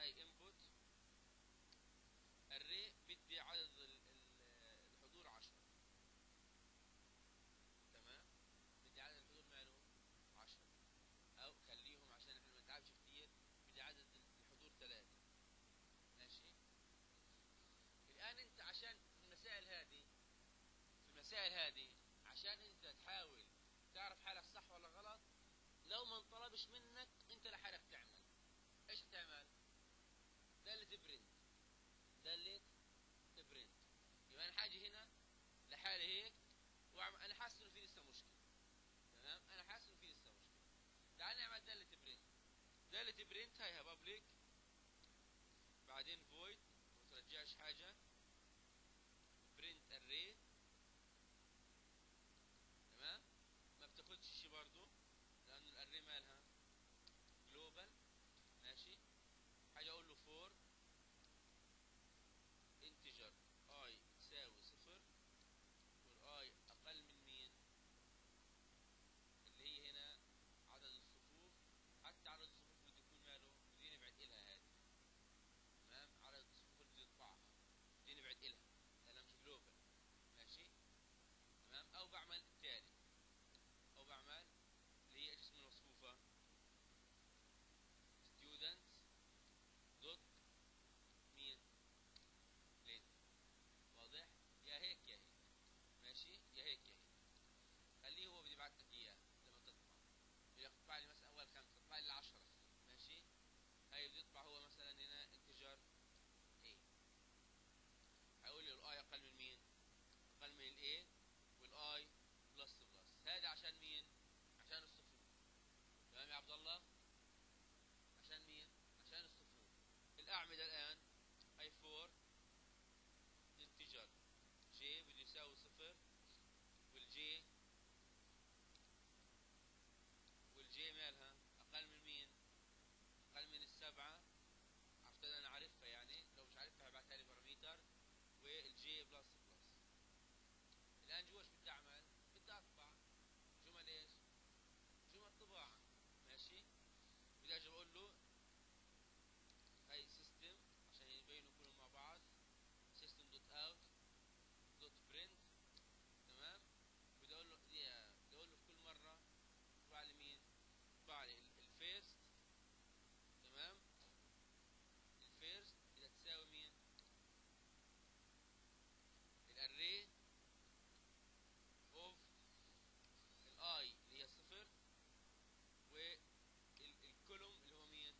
هاي انبوت الري بدي عدد الحضور 10. تمام، بدي عدد الحضور ماله 10، او خليهم عشان احنا ما نتعبش كتير، بدي عدد الحضور 3. ماشي. الان انت عشان في المسائل هذه عشان انت تحاول تعرف حالك صح ولا غلط، لو ما انطلبش منك انت لحالك تعمل ايش هتعمل؟ دالة برنت، دالة برنت. يبقى انا حاجي هنا لحالي هيك انا حاسس انه في لسه مشكله. تمام، انا حاسس انه في لسه مشكله. تعال نعمل دالة برنت. دالة برنت هاي بابليك، بعدين فويد ما ترجعش حاجه، برنت اري. تمام، ما بتاخدش شيء برضه لانه الاري مالها جلوبال. ماشي. حاجه اقول له فور انتجر اي تساوي صفر، والاي اقل من مين؟ اللي هي هنا عدد الصفوف. حتى عدد الصفوف بده يكون ماله، بدي نبعد الها هذه. تمام، عدد الصفوف اللي بدي يطبعها بدي نبعد الها لانها مش جلوبال. ماشي. تمام، او بعمل التالي، او بعمل اللي هي ايش اسم المصفوفه، ستودنت دوت مين لين. واضح؟ يا هيك يا هيك. ماشي، يا هيك يا هيك. خليه هو بده يبعث لك اياه لما تطبع. بدك تطبع لي مثلا اول 5، تطبع لي 10. ماشي. هاي بده يطبع هو مثلا هنا انتجر A. هيقول لي الاي اقل من مين؟ اقل من الاي، والاي بلس بلس. هذا عشان مين؟ عشان الصفوف. تمام يا عبد الله؟ عشان مين؟ عشان الصفوف. الاعمده الان هاي 4 انتجر جي بده يساوي صفر، والجي مالها اقل من مين؟ اقل من السبعه. عرفت انا عارفها، يعني لو مش عارفها هبعتها لي باراميتر. والجي بلس بلس. الان جوا ايش بدي اعمل؟ بدي اطبع جمل ايش؟ جمل طباعه. ماشي. بدي اجي اقول له هاي سيستم عشان يبينوا كلهم مع بعض، سيستم دوت اوت دوت برنت. تمام. بدي اقول له في كل مره اطبع لي مين؟ اطبع لي الفيرست. تمام، الفيرست اذا تساوي مين؟ الاري اوف الاي اللي هي صفر، والكولوم اللي هو مين؟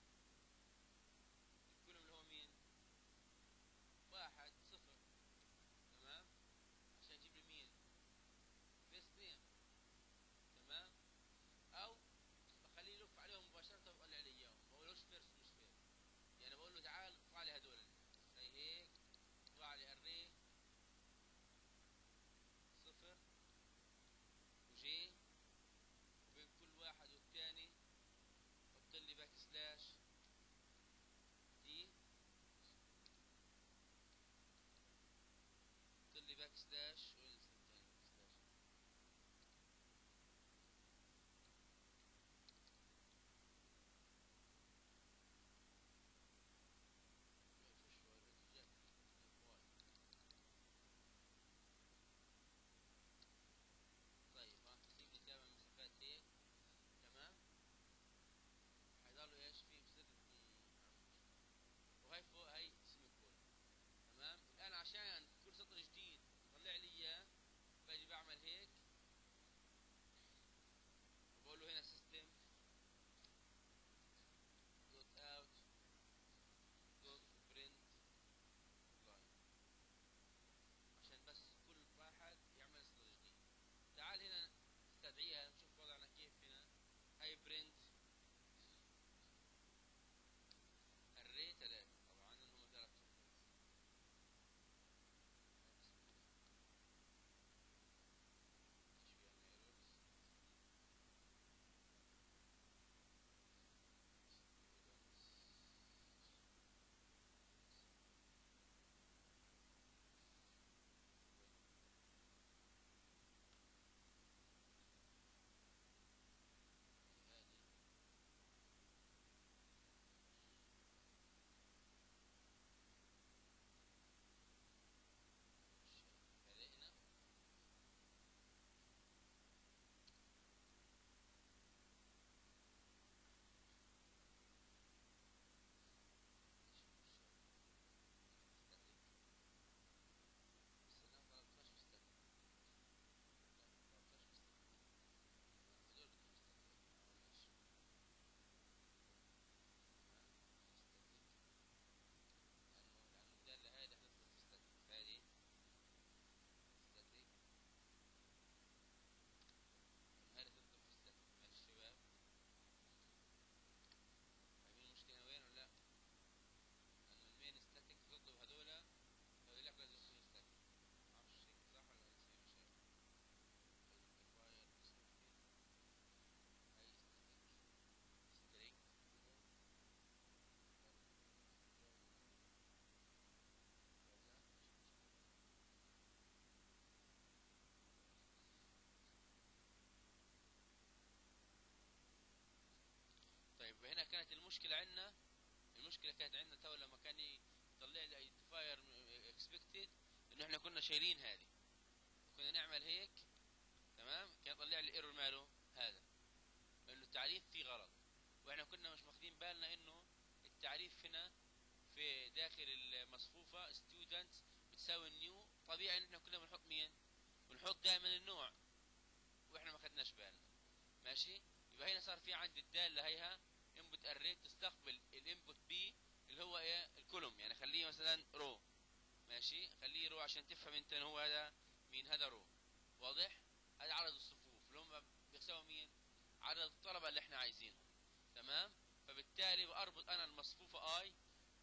طيب هنا كانت المشكله عندنا، المشكله كانت عندنا تو لما كان يطلع لي ايدنتيفاير اكسبكتد، انه احنا كنا شايلين هذه، كنا نعمل هيك تمام، كان يطلع لي ايرور ماله هذا، انه التعريف فيه غلط، واحنا كنا مش واخدين بالنا انه التعريف هنا في داخل المصفوفه ستودنت بتساوي نيو، طبيعي ان احنا كنا بنحط مين؟ بنحط دائما النوع، واحنا ما خدناش بالنا. ماشي، يبقى هنا صار في عندي الداله هيها انبوت اري تستقبل الانبوت بي اللي هو ايه الكولوم، يعني خليه مثلا رو، ماشي خليه رو عشان تفهم انت ان هو هذا مين، هذا رو، واضح؟ هذا عدد الصفوف اللي هم بيساوي مين؟ عدد الطلبه اللي احنا عايزينهم، تمام. فبالتالي باربط انا المصفوفه اي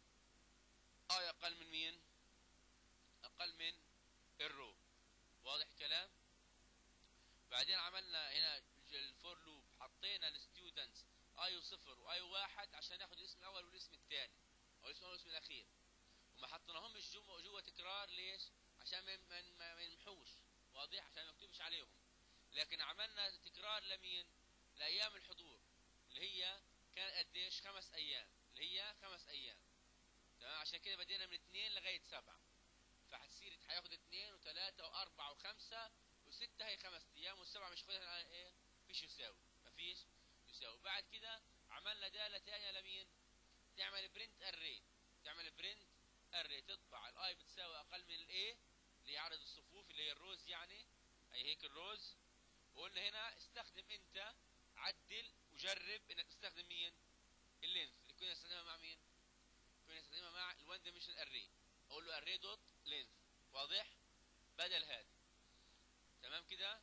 اقل من مين؟ اقل من الرو، واضح الكلام؟ بعدين عملنا هنا الفور لوب، حطينا الستودنتس اي وصفر واي واحد عشان ناخد الاسم الاول والاسم الثاني، او الاسم الاول والاسم الاخير، وما حطيناهمش جوه تكرار، ليش؟ عشان ما ينمحوش، واضح؟ عشان ما يكتبش عليهم. لكن عملنا تكرار لمين؟ لايام الحضور، اللي هي كان قديش؟ 5 ايام، اللي هي 5 ايام، تمام. عشان كده بدينا من 2 لغايه 7، فهتصير هياخد 2 و3 و4 و5 و6، هي 5 ايام، والسبعه مش هاخدها ايه؟ مفيش يساوي، مفيش يساوي. بعد كده عملنا داله ثانيه لمين؟ تعمل برنت اري، تعمل برنت اري تطبع الاي بتساوي اقل من الايه، اللي هي عدد الصفوف اللي هي الروز يعني، اي هيك الروز. وقلنا هنا استخدم انت، عدل وجرب انك تستخدم مين؟ اللينث اللي كنا نستخدمها مع مين؟ كنا نستخدمها مع الوان دايمنشنال اري، اقول له اري دوت لينث، واضح؟ بدل هذه، تمام كده.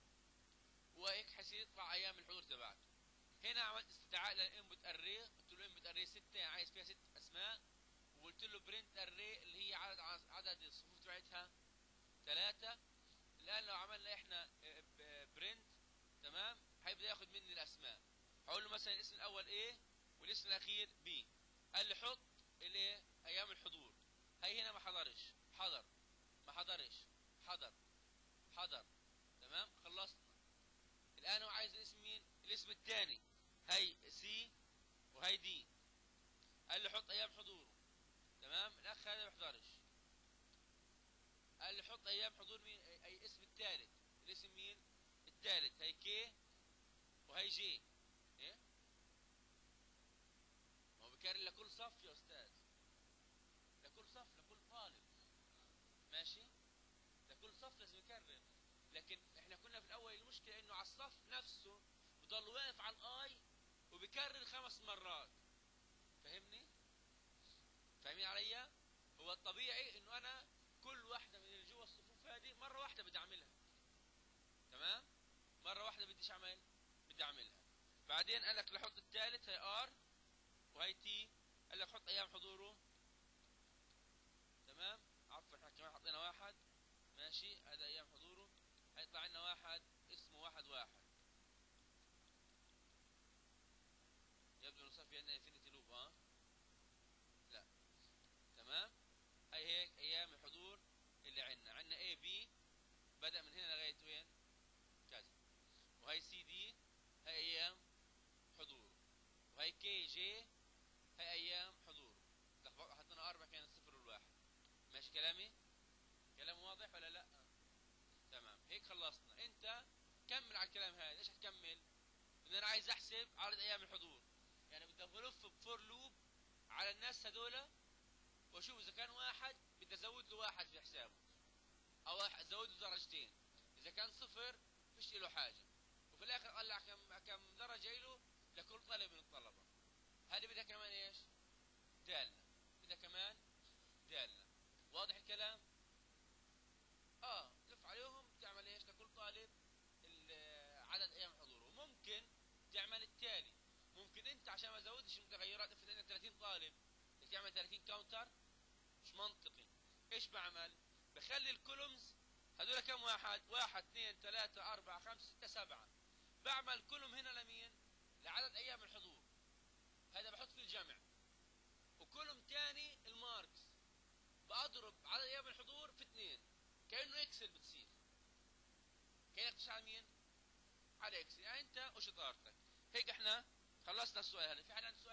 وهيك حيصير يطلع ايام الحضور تبعته. هنا عملت استدعاء للانبوت اري، قلت له انبوت اري 6، يعني عايز فيها 6 اسماء، وقلت له برنت اري اللي هي عدد الصفوف تبعتها 3. الان لو عملنا احنا برنت، تمام، هيبدا ياخد مني الاسماء، هقول له مثلا الاسم الاول A والاسم الاخير B، قال لي حط الايه؟ ايام الحضور. هي هنا ما حضرش، حضر، ما حضرش، حضر، حضر، تمام، خلصنا. الان هو عايز الاسم مين؟ الاسم الثاني، هي سي وهي دي، قال لي حط ايام حضوره، تمام. الاخ هذا ما بيحضرش، قال لي حط ايام حضور مين؟ اي اسم الثالث، الاسم مين؟ الثالث، هي كي وهي جي. ايه؟ ما هو بيكرر لكل صف يا استاذ، لكل صف، لكل طالب، ماشي، لكل صف لازم يكرر. لكن احنا كنا في الاول المشكله انه على الصف نفسه بضل واقف على الاي وبيكرر 5 مرات، فهمني؟ فاهمين عليا؟ هو الطبيعي انه انا كل واحده من اللي جوا الصفوف هذه مره واحده بدي اعملها، تمام، مره واحده بديش اعمل، بدي اعملها. بعدين قال لك لحط الثالث، هي ار وهي تي، قال لك حط ايام حضوره، تمام. عفوا احنا كمان حطينا واحد، ماشي، هذا ايام حضوره، هيطلع لنا واحد اسمه واحد واحد، يبدو انه صار في عندنا انفينيتي لوب، لا، تمام. هي هيك ايام الحضور اللي عندنا اي بي بدأ من هنا لغايه وين؟ كذا. وهي سي دي هي ايام حضور، وهي كي جي هي ايام حضور. حطينا 4 كان الصفر والواحد، ماشي كلامي؟ كلام واضح ولا لا؟ تمام، هيك خلصنا. انت كمل على الكلام هذا، ايش هتكمل؟ ان انا عايز احسب عدد ايام الحضور، يعني بدي الف بفور لوب على الناس هذول، واشوف اذا كان واحد بدي ازود له واحد في حسابه، او ازود له درجتين، اذا كان صفر فيش له حاجه، وفي الاخر اطلع كم درجه له لكل طالب من الطلبه. هذه بدها كمان ايش؟ دالنا، بدها كمان دالنا، واضح الكلام؟ تلف عليهم تعمل ايش لكل طالب عدد ايام حضوره. ممكن تعمل التالي، ممكن انت عشان ما تزودش المتغيرات، افرض عندك 30 طالب بدك تعمل 30 كاونتر، مش منطقي. ايش بعمل؟ بخلي الكولومز هذول كم واحد؟ 1 2 3 4 5 6 7، بعمل كولوم هنا لمين؟ لعدد ايام الحضور، هذا بحط فيه الجمع، وكولوم ثاني الماركس، بضرب عدد ايام الحضور في 2، كانه اكسل بتصير، كانك تشتغل على مين؟ على اكسل، يعني انت وشطارتك. هيك احنا خلصنا السؤال هذا. في حد عنده